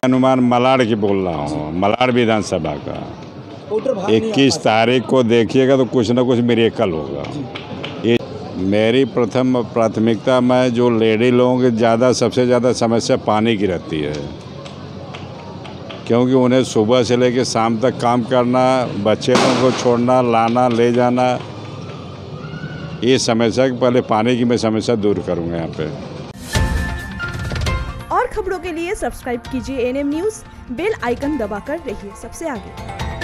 अनुमान मलाड की बोल रहा हूँ, मलाड विधानसभा का 21 तारीख को देखिएगा तो कुछ ना कुछ मिरेकल होगा। ये मेरी प्रथम प्राथमिकता में जो लेडी लोगों की सबसे ज़्यादा समस्या पानी की रहती है, क्योंकि उन्हें सुबह से लेकर शाम तक काम करना, बच्चे लोगों को छोड़ना, लाना, ले जाना, ये समस्या पहले पानी की मैं समस्या दूर करूँगा यहाँ पे। और खबरों के लिए सब्सक्राइब कीजिए एएनएम न्यूज़, बेल आइकन दबाकर रहिए सबसे आगे।